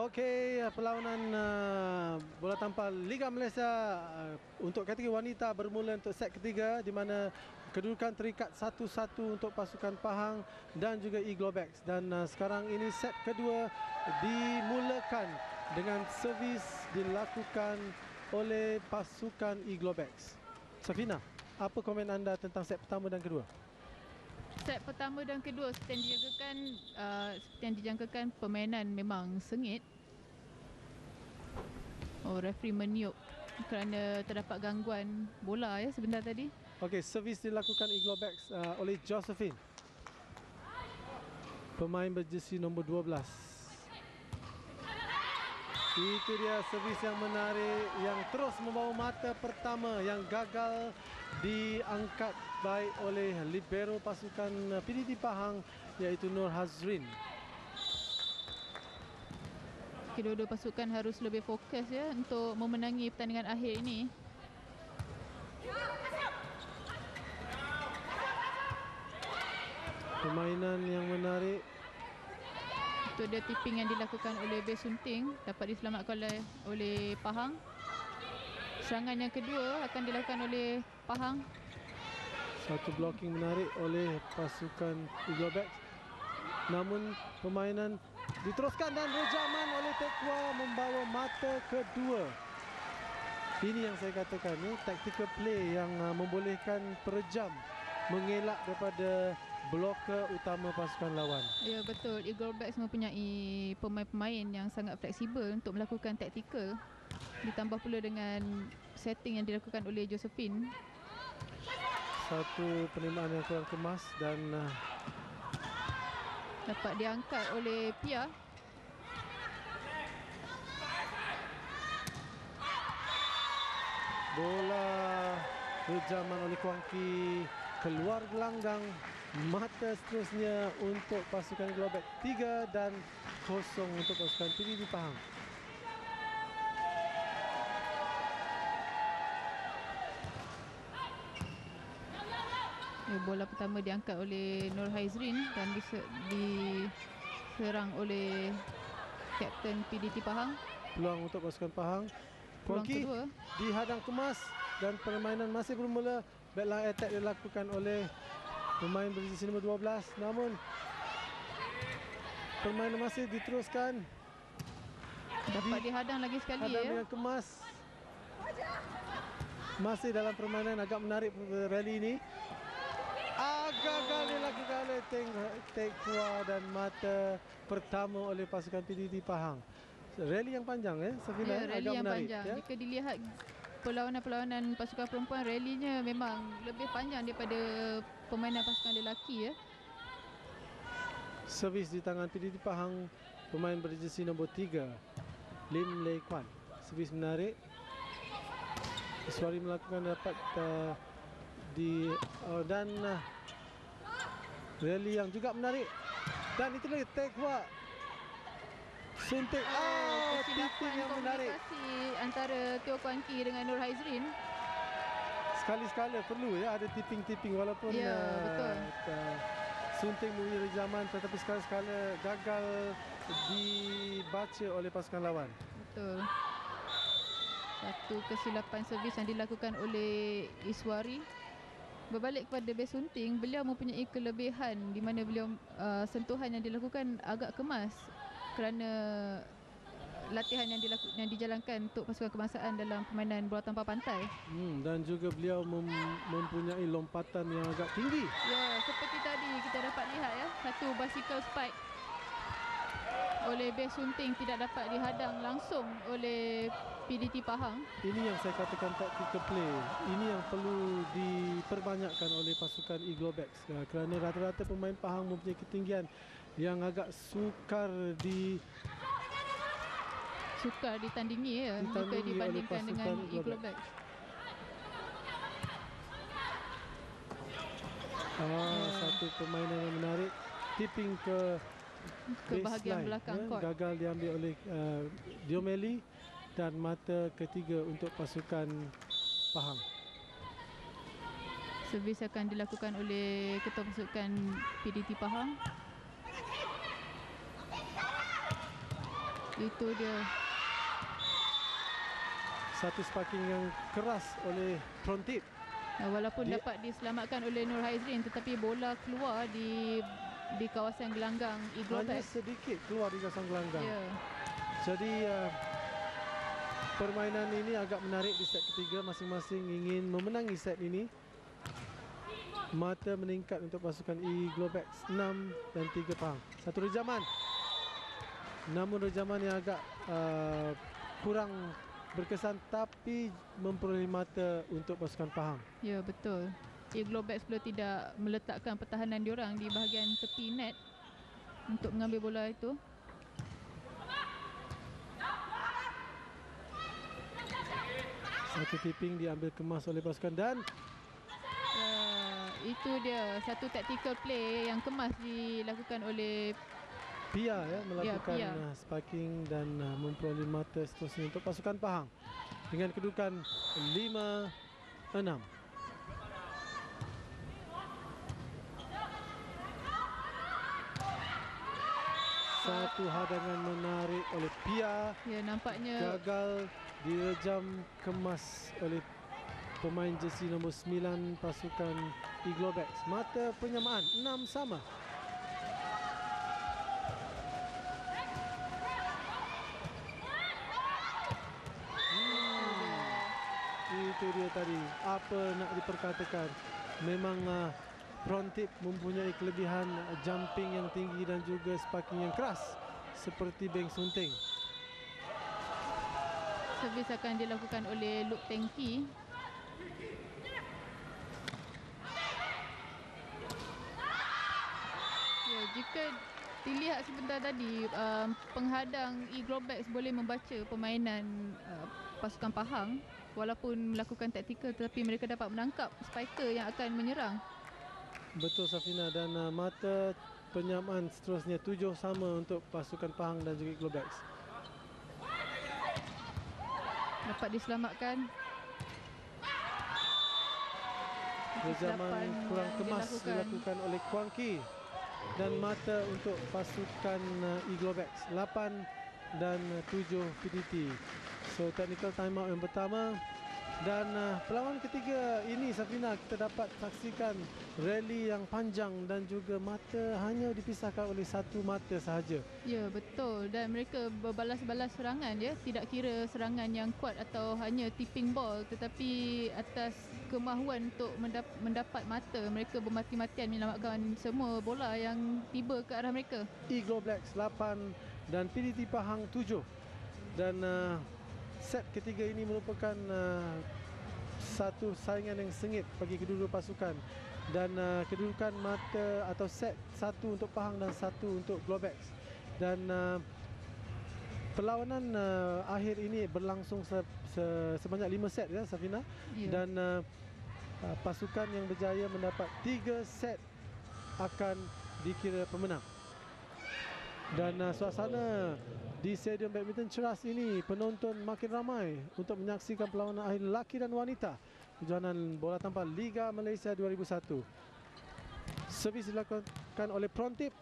Okey, perlawanan bola tampar Liga Malaysia untuk kategori wanita bermula untuk set ketiga di mana kedudukan terikat 1-1 untuk pasukan Pahang dan juga Eaglebacks. Dan sekarang ini set kedua dimulakan dengan servis dilakukan oleh pasukan Eaglebacks. Safina, apa komen anda tentang set pertama dan kedua? Set pertama dan kedua seperti yang dijangkakan permainan memang sengit. Referee meniup kerana terdapat gangguan bola sebentar tadi. Okey, servis dilakukan Eaglebacks oleh Josephine, pemain berjersey nombor 12. Itu dia servis yang menarik yang terus membawa mata pertama yang gagal diangkat baik oleh libero pasukan PDT Pahang iaitu Nur Hazrin. Kedua-dua pasukan harus lebih fokus untuk memenangi pertandingan akhir ini. Permainan yang menarik. Itu dia tipping yang dilakukan oleh base sunting, dapat diselamatkan oleh Pahang. Serangan yang kedua akan dilakukan oleh Pahang. Satu blocking menarik oleh pasukan Eaglebacks. Namun permainan diteruskan dan rejaman oleh Tekwa membawa mata kedua. Ini yang saya katakan, tactical play yang membolehkan perejam mengelak daripada bloker utama pasukan lawan. Ya, betul. Eaglebacks mempunyai pemain-pemain yang sangat fleksibel untuk melakukan taktikal, ditambah pula dengan setting yang dilakukan oleh Josephine. Satu penerimaan yang kurang kemas dan dapat diangkat oleh Pia. bola rejaman oleh Kuangki keluar gelanggang. Mata seterusnya untuk pasukan Eaglebacks 3-0 untuk pasukan PDT Pahang. Bola pertama diangkat oleh Nur Hazrin dan diserang oleh Kapten PDT Pahang. Peluang untuk pasukan Pahang. Peluang Kuangki kedua dihadang kemas dan permainan masih bermula. Backline attack dilakukan oleh pemain berjersey nombor 12. Namun permainan masih diteruskan. dapat dihadang lagi sekali Hadang dengan kemas. Masih dalam permainan agak menarik rally ini. Gagal dilakukan oleh Tekwa dan mata pertama oleh pasukan PDT Pahang. Rally yang panjang Safina, rally agak yang menarik, panjang. Jika dilihat perlawanan-perlawanan pasukan perempuan, rallynya memang lebih panjang daripada permainan pasukan lelaki Servis di tangan PDT Pahang, pemain berjersey nombor 3 Lim Lei Kwan. Servis menarik. Iswari melakukan dapat dan rally yang juga menarik. Dan itu lagi Tekwa suntik. Tipping yang menarik komunikasi antara Teo Kuan Ki dengan Nur Hazrin. Sekali-sekala perlu ada tipping-tipping walaupun betul. Sunting memberi rejaman, tetapi sekali-sekala gagal dibaca oleh pasukan lawan. Betul. Satu kesilapan servis yang dilakukan oleh Iswari. Berbalik kepada base sunting, beliau mempunyai kelebihan di mana beliau sentuhan yang dilakukan agak kemas kerana latihan yang dijalankan untuk pasukan kebangsaan dalam permainan bola tampar pantai. Dan juga beliau mempunyai lompatan yang agak tinggi. Ya, seperti tadi kita dapat lihat satu bicycle spike oleh base sunting tidak dapat dihadang langsung oleh PDT Pahang. Ini yang saya katakan tactical play. Ini yang perlu diperbanyakkan oleh pasukan Eaglebacks kerana rata-rata pemain Pahang mempunyai ketinggian yang agak sukar ditandingi jika dibandingkan dengan Eaglebacks. Satu permainan yang menarik, tipping ke bahagian belakang court. Gagal diambil oleh Diomeli dan mata ketiga untuk pasukan Pahang. Servis akan dilakukan oleh ketua pasukan PDT Pahang. Itu dia. Satu sparking yang keras oleh Prontip. Walaupun dapat diselamatkan oleh Nur Haizrin, tetapi bola keluar di kawasan gelanggang Eagle Hanya Bags. sedikit keluar di kawasan gelanggang. Ya. Jadi permainan ini agak menarik di set ketiga. Masing-masing ingin memenangi set ini. Mata meningkat untuk pasukan Eagle Bags 6 dan 3 Pahang. Satu rejaman. Namun rejaman yang agak kurang berkesan, tapi memperoleh mata untuk pasukan Pahang. Ya, betul. Eagle Bags pula tidak meletakkan pertahanan diorang di bahagian tepi net untuk mengambil bola itu. Satu tipping diambil kemas oleh pasukan dan Itu dia satu tactical play yang kemas dilakukan oleh Pia melakukan Pia. sparking dan memperoleh mata seterusnya untuk pasukan Pahang dengan kedudukan 5-6. Satu hadangan menarik oleh Pia. Ya, nampaknya Gagal direjam kemas oleh pemain jersey nombor 9 pasukan Eagle Bags. Mata penyamaan 6 sama. Itu dia tadi, apa nak diperkatakan, memang Prontip mempunyai kelebihan jumping yang tinggi dan juga sparking yang keras seperti Beng Sunting. servis akan dilakukan oleh Luke Tengki. Ya, jika dilihat sebentar tadi, penghadang Eagle Bags boleh membaca permainan pasukan Pahang. Walaupun melakukan taktikal, tetapi mereka dapat menangkap spiker yang akan menyerang. Betul Safina, dan mata penyamaan seterusnya 7 sama untuk pasukan Pahang dan juga Eagle Bags. Dapat diselamatkan. Rejaman kurang kemas dilakukan oleh Kuang Ki dan mata untuk pasukan Eagle Bags 8 dan 7 PDT. So technical timeout yang pertama. Dan perlawanan ketiga ini Safina, kita dapat saksikan rally yang panjang dan juga mata hanya dipisahkan oleh satu mata sahaja. Ya, betul. Dan mereka berbalas-balas serangan, ya. Tidak kira serangan yang kuat atau hanya tipping ball, tetapi atas kemahuan untuk mendapat mata, mereka bermati-matian menyelamatkan semua bola yang tiba ke arah mereka. Eagle Blacks 8 dan PDT Pahang 7. Dan set ketiga ini merupakan satu saingan yang sengit bagi kedua-dua pasukan. Dan kedudukan mata atau set satu untuk Pahang dan satu untuk Globex. Dan perlawanan akhir ini berlangsung sebanyak 5 set, ya Safina. Ya. Dan pasukan yang berjaya mendapat 3 set akan dikira pemenang. Dan suasana di Stadium Badminton Ceras ini, penonton makin ramai untuk menyaksikan perlawanan akhir lelaki dan wanita kejohanan bola tampar Liga Malaysia 2001. Servis dilakukan oleh Prontip.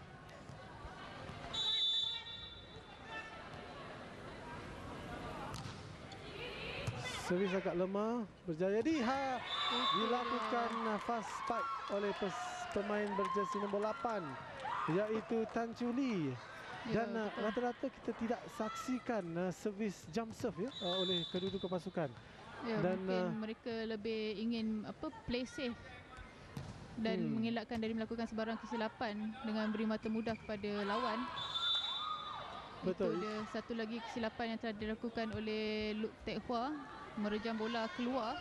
Servis agak lemah, berjaya dilakukan fast spike oleh pemain berjersey nombor 8 iaitu Tan Chu Lee. Dan rata-rata kita tidak saksikan servis jump serve, ya, oleh kedua-dua pasukan. Ya, dan mungkin mereka lebih ingin play safe dan mengelakkan dari melakukan sebarang kesilapan dengan beri mata mudah kepada lawan. Betul. Itu dia satu lagi kesilapan yang telah dilakukan oleh Luke Teck Hua, merejam bola keluar.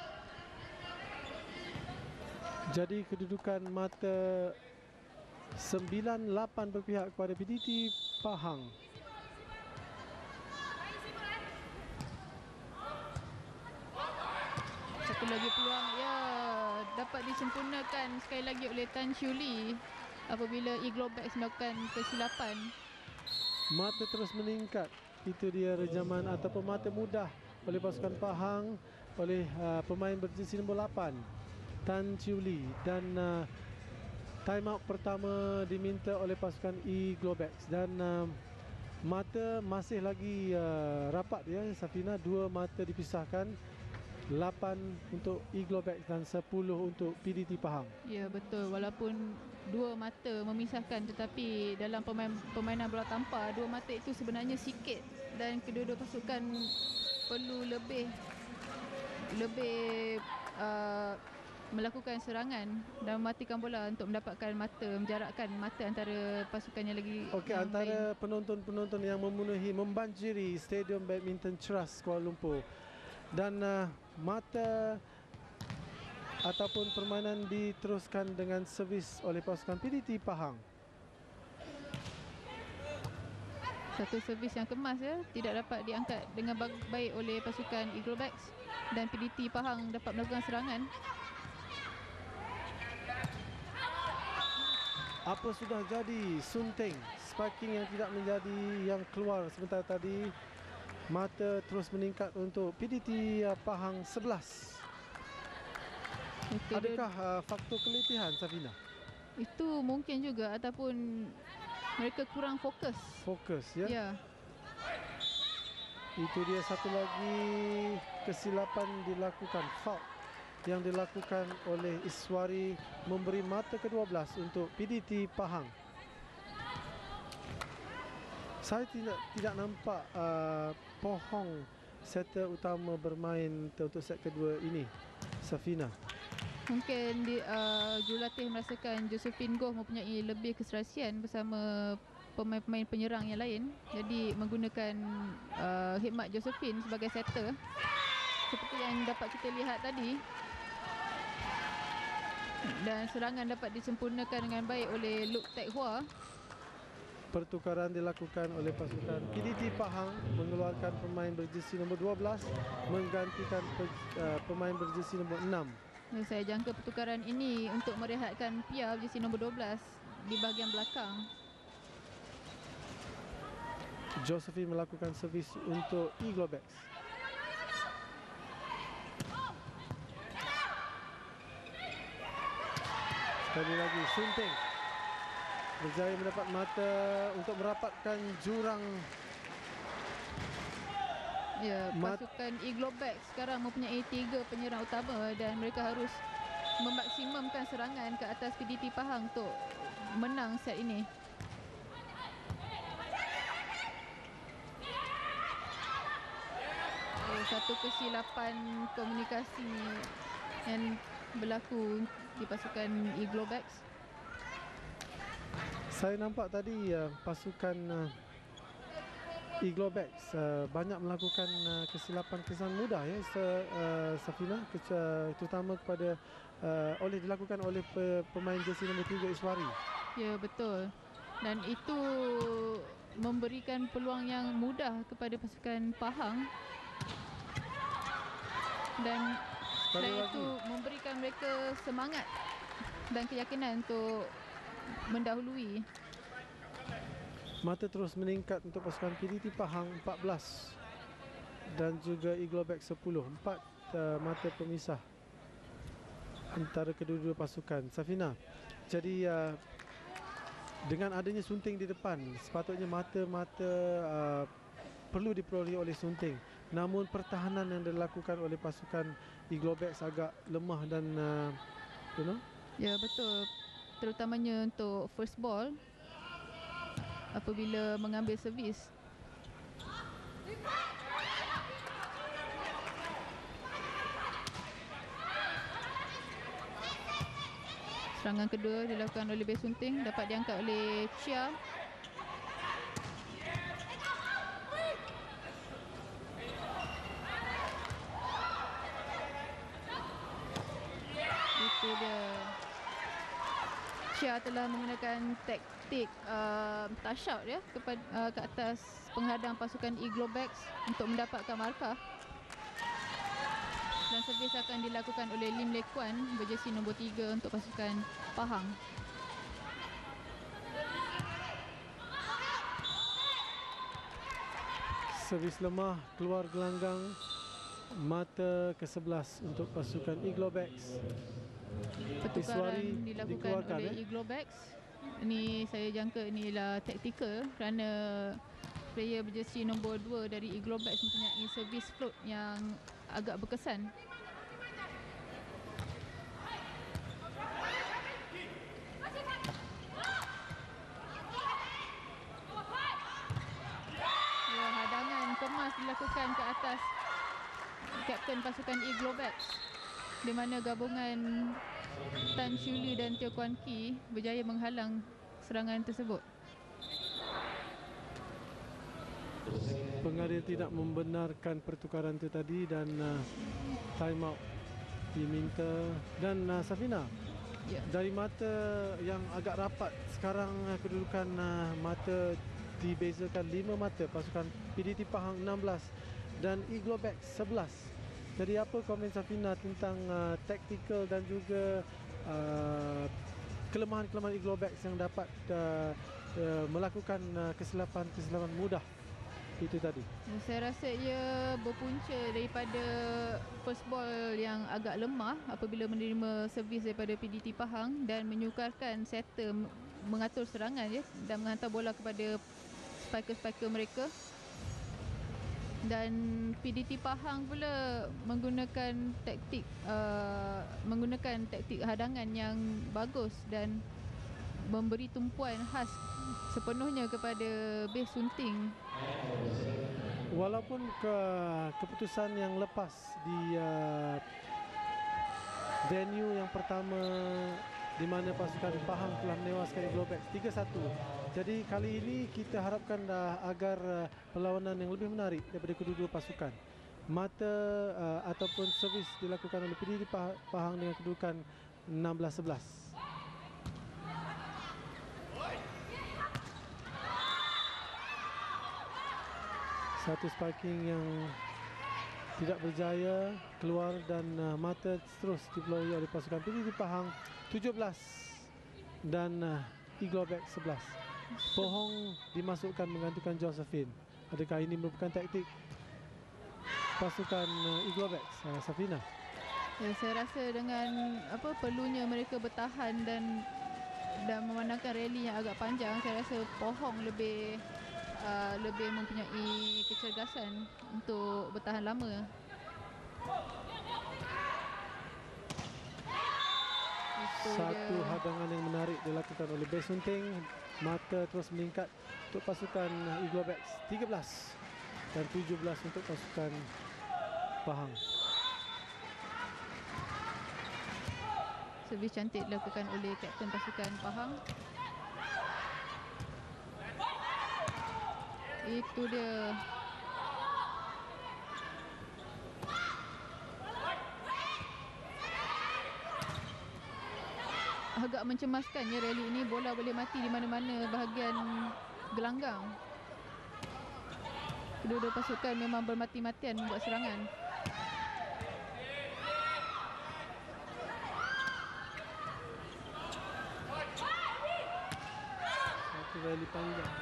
Jadi kedudukan mata 9-8 berpihak kepada PDT Pahang. Satu lagi peluang, ya, dapat disempurnakan sekali lagi oleh Tan Chu Lee apabila Eagle Bags melakukan kesilapan. Mata terus meningkat. Itu dia rejaman ataupun mata mudah oleh pasukan Pahang oleh pemain berjersey nombor 8 Tan Chu Lee. Dan time out pertama diminta oleh pasukan Eagle Bags. Dan mata masih lagi rapat ya Safina, 2 mata dipisahkan, 8 untuk Eagleback dan 10 untuk PDT Pahang. Ya, betul. Walaupun 2 mata memisahkan, tetapi dalam permainan bola tampar, 2 mata itu sebenarnya sikit dan kedua-dua pasukan perlu lebih melakukan serangan dan mematikan bola untuk mendapatkan mata, menjarakkan mata antara pasukan yang lagi Okey, yang antara lain. penonton-penonton yang membanjiri Stadium Badminton Trust Kuala Lumpur, dan mata ataupun permainan diteruskan dengan servis oleh pasukan PDT Pahang. Satu servis yang kemas ya, tidak dapat diangkat dengan baik oleh pasukan Eaglebacks dan PDT Pahang dapat melakukan serangan. Apa sudah jadi sunting, spiking yang tidak menjadi yang keluar sebentar tadi. Mata terus meningkat untuk PDT Pahang 11. Adakah faktor keletihan, Safina? Itu mungkin juga, ataupun mereka kurang fokus. Fokus ya. Ya. Itu dia satu lagi kesilapan dilakukan, foul yang dilakukan oleh Iswari, memberi mata ke-12 untuk PDT Pahang. Saya tidak nampak Pohong setter utama bermain untuk set kedua ini, Safina. Mungkin jurulatih merasakan Josephine Goh mempunyai lebih keserasian bersama pemain-pemain penyerang yang lain, jadi menggunakan khidmat Josephine sebagai setter seperti yang dapat kita lihat tadi. Dan serangan dapat disempurnakan dengan baik oleh Luke Tek Hua. Pertukaran dilakukan oleh pasukan PDT Pahang, mengeluarkan pemain berjersey nombor 12 menggantikan pemain berjersey nombor 6. Dan saya jangka pertukaran ini untuk merehatkan Pia berjersey nombor 12 di bahagian belakang. Josephine melakukan servis untuk Eaglebacks. Sekali lagi sunting, berjaya mendapat mata untuk merapatkan jurang. Ya, pasukan Eaglebacks sekarang mempunyai 3 penyerang utama dan mereka harus memaksimumkan serangan ke atas PDT Pahang untuk menang set ini. Satu kesilapan komunikasi yang berlaku di pasukan Eaglebacks. Saya nampak tadi pasukan Eaglebacks banyak melakukan kesilapan mudah ya, Safina, terutama kepada dilakukan oleh pemain jersey nombor 3 Iswari. Ya, betul. Dan itu memberikan peluang yang mudah kepada pasukan Pahang. Dan selain itu memberikan mereka semangat dan keyakinan untuk mendahului. Mata terus meningkat untuk pasukan PDT Pahang 14 dan juga Eaglebacks 10. 4 mata pemisah antara kedua-dua pasukan, Safina. Jadi dengan adanya sunting di depan, sepatutnya mata-mata perlu diperoleh oleh sunting. Namun pertahanan yang dilakukan oleh pasukan Eaglebacks agak lemah dan Ya, betul. Terutamanya untuk first ball apabila mengambil servis. Serangan kedua dilakukan oleh base sunting, dapat diangkat oleh Chia. Itu dia. Chia telah menggunakan taktik touch out ya ke atas penghadang pasukan Eaglebacks untuk mendapatkan markah. Dan servis akan dilakukan oleh Lim Le Kuan berjersey nombor 3 untuk pasukan Pahang. Servis lemah, keluar gelanggang, mata ke-11 untuk pasukan Eaglebacks. Pertukaran dilakukan oleh Eaglebacks. Ini saya jangka inilah taktikal kerana player berjersey nombor 2 dari Eagleback mempunyai servis float yang agak berkesan. Ya, hadangan kemas dilakukan ke atas kapten pasukan Eagleback, di mana gabungan Tan Shu Li dan Teo Kuan Ki berjaya menghalang serangan tersebut. Pengadil tidak membenarkan pertukaran itu tadi dan time out diminta. Dan Safina, Ya. dari mata yang agak rapat sekarang, kedudukan mata dibezakan 5 mata, pasukan PDT Pahang 16 dan Eagleback 11. Jadi apa komen Safina tentang taktikal dan juga kelemahan-kelemahan Eagleback yang dapat melakukan kesilapan mudah itu tadi? Saya rasa ia berpunca daripada first ball yang agak lemah apabila menerima servis daripada PDT Pahang dan menyukarkan setter mengatur serangan dan menghantar bola kepada spiker-spiker mereka. Dan PDT Pahang pula menggunakan taktik hadangan yang bagus dan memberi tumpuan khas sepenuhnya kepada base sunting. Walaupun keputusan yang lepas di venue yang pertama di mana pasukan Pahang telah menewaskan Eagleback 3-1. Jadi kali ini kita harapkan agar perlawanan yang lebih menarik daripada kedua-dua pasukan. Mata ataupun servis dilakukan oleh PDT Pahang dengan kedudukan 16-11. Satu spiking yang tidak berjaya keluar dan mata terus dipeloi oleh pasukan PDT Pahang 17 dan Eagleback 11. Pohong dimasukkan menggantikan Josephine. Adakah ini merupakan taktik pasukan Eagleback, Safina? Ya, saya rasa dengan perlunya mereka bertahan dan memandangkan rally yang agak panjang, saya rasa Pohong lebih mempunyai kecergasan untuk bertahan lama. Satu hadangan yang menarik dilakukan oleh base sunting. Mata terus meningkat untuk pasukan Eagleback 13 dan 17 untuk pasukan Pahang. Servis cantik dilakukan oleh kapten pasukan Pahang. Itu dia. Agak mencemaskan ya rally ini, bola boleh mati di mana-mana bahagian gelanggang. Kedua-dua pasukan memang bermati-matian membuat serangan. Satu rally panjang.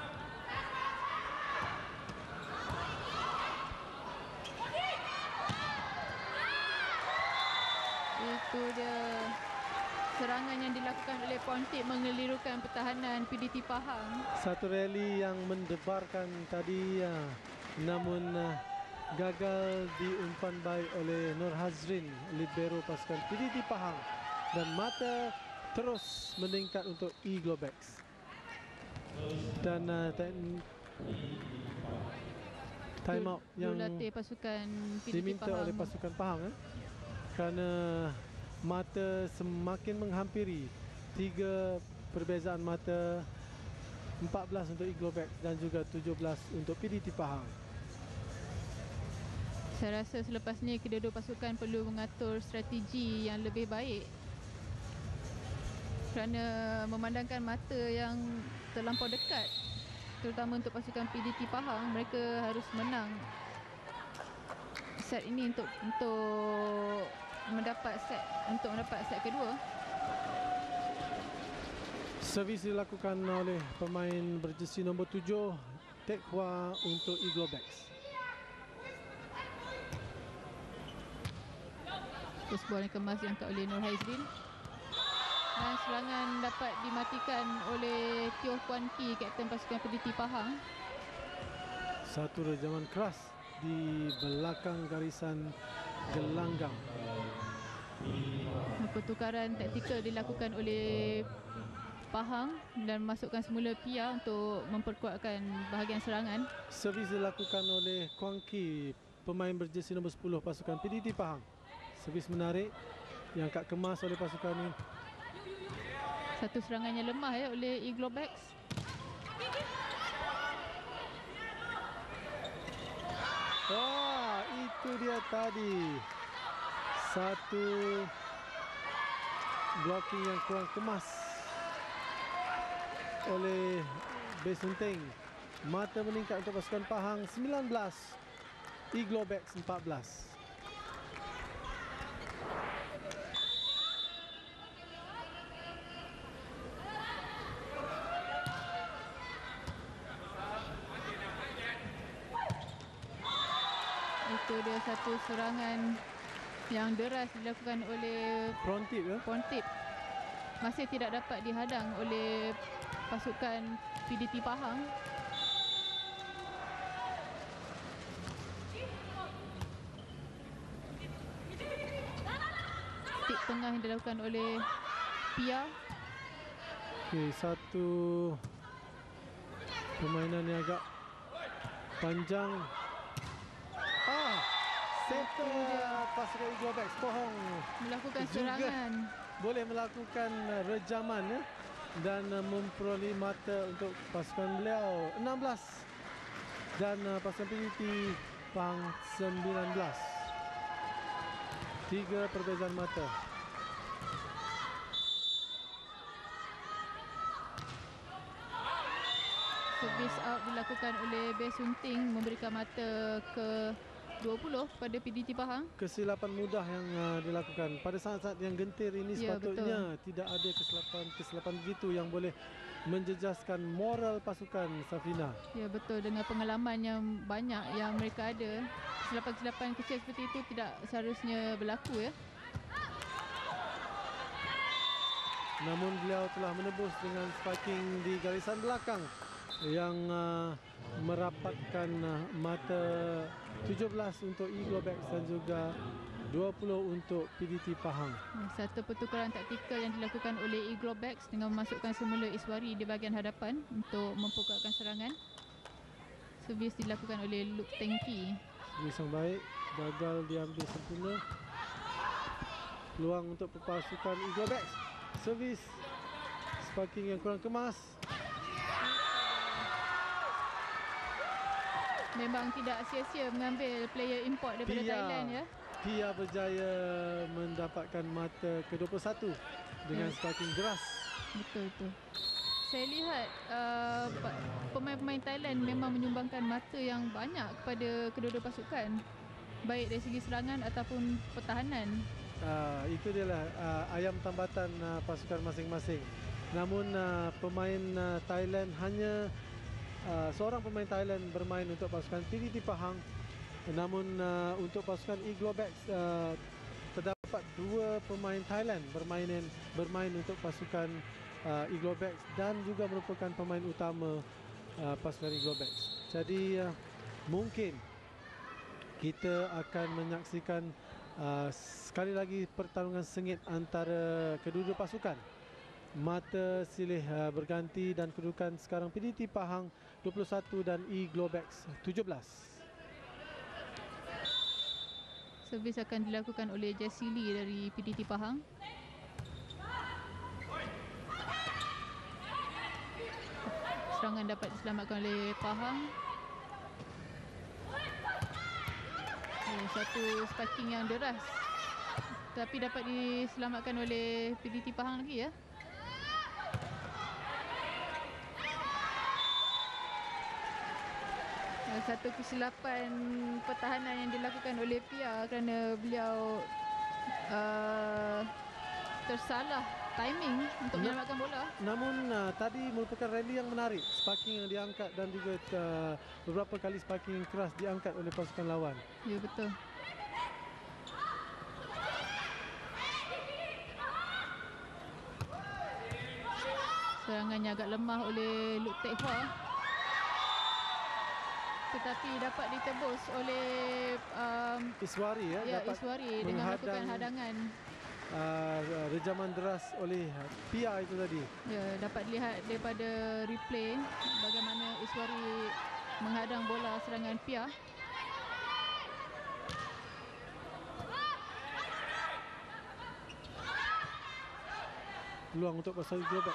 Itu dia. Serangan yang dilakukan oleh Pontik mengelirukan pertahanan PDT Pahang. Satu rally yang mendebarkan tadi, namun gagal diumpan baik oleh Nur Hazrin, libero pasukan PDT Pahang, dan mata terus meningkat untuk Eagleback. Dan time out yang pasukan PDT diminta Pahang oleh pasukan Pahang kerana mata semakin menghampiri 3 perbezaan mata, 14 untuk Eagleback dan juga 17 untuk PDT Pahang. Saya rasa selepas ni kedua-dua pasukan perlu mengatur strategi yang lebih baik kerana memandangkan mata yang terlampau dekat, terutama untuk pasukan PDT Pahang. Mereka harus menang set ini untuk mendapat set kedua. Servis dilakukan oleh pemain berjersey nombor 7, Teck Hwa untuk Eagleback. Terus bola yang kemas diangkat oleh Nur Haizrin. Dan serangan dapat dimatikan oleh Teo Kuan Ki, kapten pasukan PDT Pahang. Satu rejaman keras di belakang garisan gelanggang. Pertukaran taktikal dilakukan oleh Pahang dan masukkan semula Pia untuk memperkuatkan bahagian serangan. Servis dilakukan oleh Kuang Ki, pemain berjersey nombor 10 pasukan PDT Pahang. Servis menarik yang angkat kemas oleh pasukan ini. Satu serangan yang lemah ya oleh Iglobex. Wah, itu dia tadi. Satu blocking yang kurang kemas oleh Besunting. Mata meningkat untuk pasukan Pahang 19, Iglobex 14. Itu dia satu serangan yang deras dilakukan oleh Prontip ya. Pontip. Masih tidak dapat dihadang oleh pasukan PDT Pahang. Tip tengah yang dilakukan oleh Pia. Okey, satu permainan yang agak panjang. Center pasukan Iglobex Pohong Melakukan juga serangan. boleh melakukan rejaman ya, dan memperoleh mata untuk pasukan beliau 16 dan pasukan PDT Pahang 19. 3 perbezaan mata. Servis out dilakukan oleh Besunting memberikan mata ke 20 kepada PDT Pahang. Kesilapan mudah yang dilakukan pada saat-saat yang gentir ini. Ya, Sepatutnya tidak ada kesilapan begitu yang boleh menjejaskan moral pasukan Safina. Ya betul, dengan pengalaman yang banyak yang mereka ada, kesilapan-kesilapan kecil seperti itu tidak seharusnya berlaku ya. Namun beliau telah menebus dengan spiking di garisan belakang yang merapatkan mata 17 untuk Iglobex dan juga 20 untuk PDT Pahang. Satu pertukaran taktikal yang dilakukan oleh Iglobex dengan memasukkan semula Iswari di bahagian hadapan untuk memperkuatkan serangan. Servis dilakukan oleh Luke Tengki. Servis yang baik, gagal diambil sempurna. Peluang untuk pasukan Iglobex. Servis spiking yang kurang kemas. Memang tidak sia-sia mengambil player import daripada Thailand ya. Pia berjaya mendapatkan mata ke-21 dengan spiking deras. Betul. Saya lihat pemain-pemain Thailand memang menyumbangkan mata yang banyak kepada kedua-dua pasukan, baik dari segi serangan ataupun pertahanan. Itu dia lah ayam tambatan pasukan masing-masing. Namun pemain Thailand hanya seorang pemain Thailand bermain untuk pasukan PDT Pahang. Namun untuk pasukan Iglobex terdapat 2 pemain Thailand bermain untuk pasukan Iglobex dan juga merupakan pemain utama pasukan Iglobex. Jadi mungkin kita akan menyaksikan sekali lagi pertarungan sengit antara kedua-dua pasukan. Mata silih berganti dan kedudukan sekarang PDT Pahang 21 dan Iglobex 17. Servis akan dilakukan oleh Jessie Lee dari PDT Pahang. Serangan dapat diselamatkan oleh Pahang. Satu spiking yang deras, tapi dapat diselamatkan oleh PDT Pahang lagi ya. Satu kesilapan pertahanan yang dilakukan oleh Pia kerana beliau tersalah timing untuk menyelamatkan bola. Namun tadi merupakan rally yang menarik. Spiking yang diangkat dan juga beberapa kali spiking yang keras diangkat oleh pasukan lawan. Ya betul. Serangannya agak lemah oleh Luke Teck Hua. Itu tetapi dapat ditebus oleh Iswari ya, dapat Iswari dengan melakukan hadangan. Rejaman deras oleh Pia itu tadi. Ya, dapat dilihat daripada replay bagaimana Iswari menghadang bola serangan Pia. Peluang untuk pasal Global.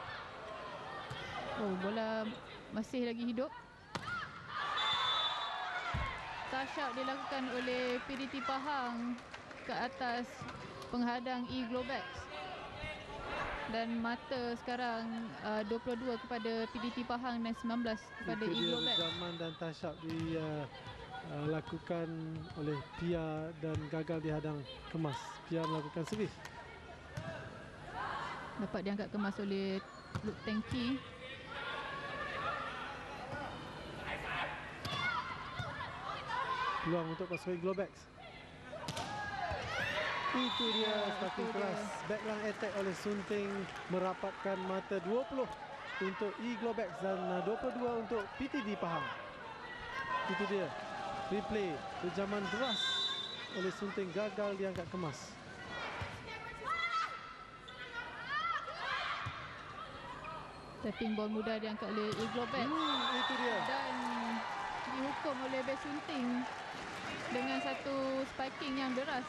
Oh, bola masih lagi hidup. Touch-up dilakukan oleh PDT Pahang ke atas penghadang E-Globex. Dan mata sekarang 22 kepada PDT Pahang dan 19 kepada E-Globex. Zaman dan touch-up dilakukan oleh Pia dan gagal dihadang kemas. Pia melakukan servis. Dapat diangkat kemas oleh Luke Tengki. Peluang untuk pasukan Globex. Itu dia sparking keras. Backline attack oleh Sunting merapatkan mata 20 untuk E-Globex dan 22 untuk PTD Pahang. Itu dia. Replay. Rejaman deras oleh Sunting gagal diangkat kemas. Tapping ball mudah diangkat oleh E-Globex. Itu dia. Dan dihukum oleh Best Sunting dengan satu spiking yang deras.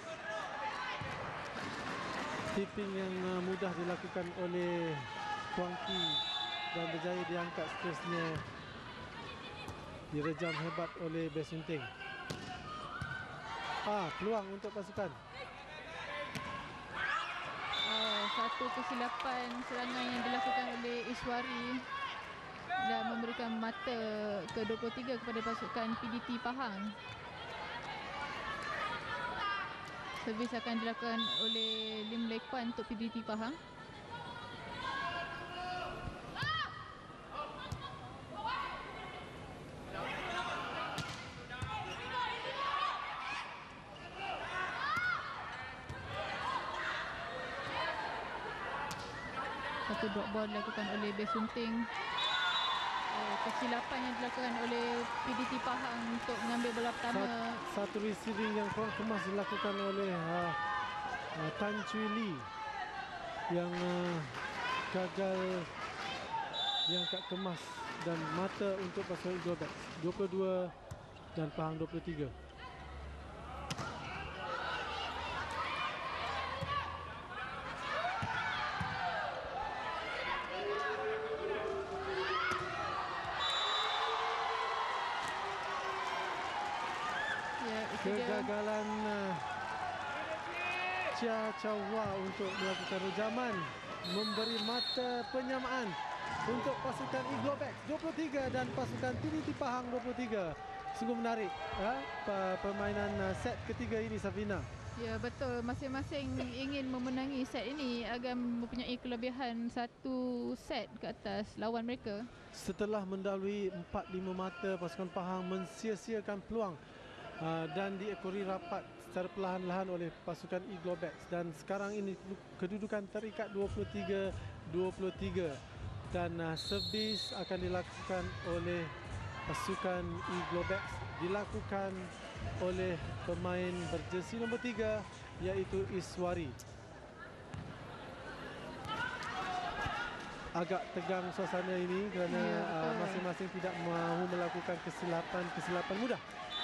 Tipping yang mudah dilakukan oleh Tuan Ki dan berjaya diangkat seterusnya. Direjam hebat oleh Best Sunting. Peluang untuk pasukan. Satu kesilapan serangan yang dilakukan oleh Iswari dan memberikan mata ke-23 kepada pasukan PDT Pahang. Servis akan dilakukan oleh Lim Lek Kwan untuk PDT Pahang. Satu drop ball dilakukan oleh Best Sunting. Kesilapan yang dilakukan oleh PDT Pahang untuk mengambil bola pertama. Satu receiving yang kurang kemas dilakukan oleh Tan Chui Lee yang gagal diangkat kemas dan mata untuk pasukan Globex 22 dan Pahang 23. Kegagalan Chia Chawa untuk melakukan rejaman memberi mata penyamaan untuk pasukan E-Globex 23 dan pasukan PDT Pahang 23. Sungguh menarik permainan set ketiga ini, Safina. Ya, betul. Masing-masing ingin memenangi set ini agar mempunyai kelebihan satu set ke atas lawan mereka. Setelah mendalui 4-5 mata, pasukan Pahang mensia-siakan peluang dan diekori rapat secara perlahan-lahan oleh pasukan E-Globex dan sekarang ini kedudukan terikat 23-23 dan servis akan dilakukan oleh pasukan E-Globex, dilakukan oleh pemain berjersey nombor 3 iaitu Iswari. Agak tegang suasana ini kerana masing-masing tidak mahu melakukan kesilapan mudah.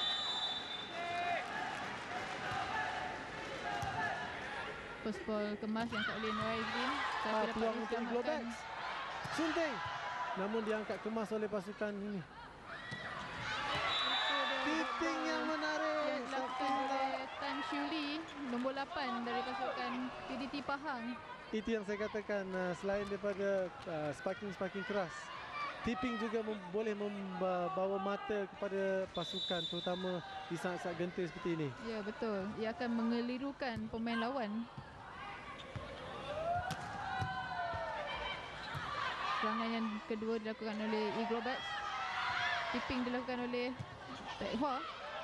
First ball kemas yang tak boleh Noaizin. Peluang untuk E-Globex. Sunting. Namun diangkat kemas oleh pasukan ini. Tipping yang menarik. Yang dilakukan oleh Tan Shu Lee, nombor 8 dari pasukan PDT Pahang. Itu yang saya katakan, selain daripada sparking keras, tipping juga boleh membawa mata kepada pasukan, terutama di saat-saat genting seperti ini. Ya, betul. Ia akan mengelirukan pemain lawan. Serangan yang kedua dilakukan oleh E-Globex. Tipping dilakukan oleh Tek Hua.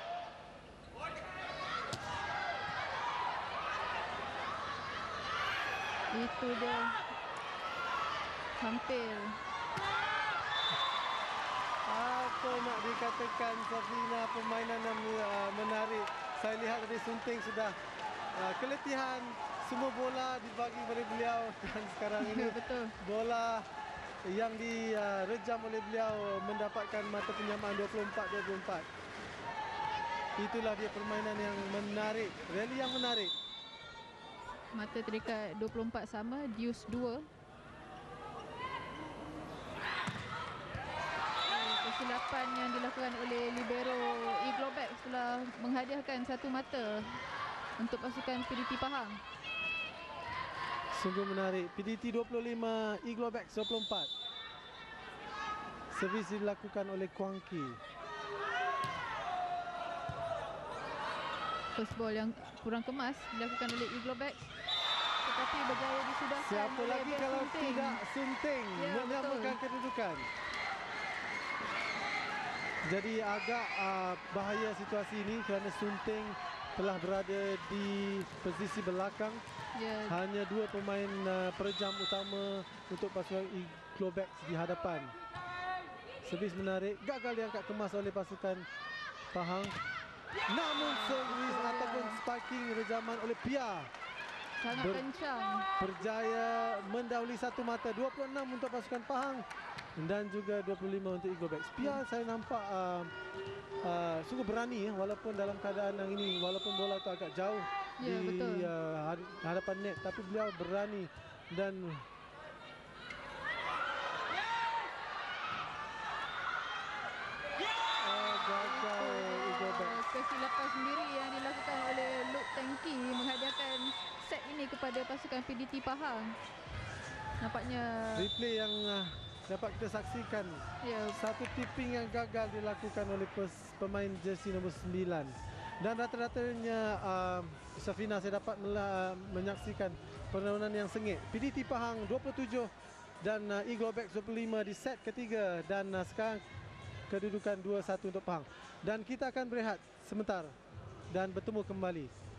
Itu dia. Hampir. Apa nak dikatakan, Safina, permainan yang menarik. Saya lihat tadi Sunting sudah keletihan. Semua bola dibagi oleh beliau dan sekarang ini Betul. bola yang direjam oleh beliau mendapatkan mata penyamaan 24-24. Itulah dia permainan yang menarik, rally yang menarik. Mata terikat 24 sama, deuce 2. Kesilapan yang dilakukan oleh libero Iglobek setelah menghadiahkan satu mata untuk pasukan PDT Pahang. Sungguh menarik. PDT 25, Iglobek 24. Servis dilakukan oleh Kuang Ki. First ball yang kurang kemas dilakukan oleh Iglobek, tetapi berjaya disudahkan Siapa oleh lagi Bel kalau Sunting. tidak Sunting Ya, menyamakan betul. kedudukan. Jadi agak bahaya situasi ini kerana Sunting telah berada di posisi belakang. Ya, Hanya dua pemain perejam utama untuk pasukan Iglobek di hadapan. Servis menarik, gagal diangkat kemas oleh pasukan Pahang. Namun servis ataupun spiking rejaman oleh Pia sangat kencang. berjaya mendahului satu mata. 26 untuk pasukan Pahang dan juga 25 untuk Iglobek. Pia saya nampak sungguh berani walaupun dalam keadaan yang ini, walaupun bola itu agak jauh Ya, di betul. hadapan net, tapi beliau berani dan gagal Iglobek. Kesilapan sendiri yang dilakukan oleh Luke Tengki menghadiahkan set ini kepada pasukan PDT Pahang. Nampaknya Replay yang dapat kita saksikan, ya, satu tipping yang gagal dilakukan oleh pemain jersey nombor 9. Dan rata-ratanya Safina, saya dapat menyaksikan perlawanan yang sengit. PDT Pahang 27 dan Iglobek 25 di set ketiga, dan sekarang kedudukan 2-1 untuk Pahang. Dan kita akan berehat sebentar dan bertemu kembali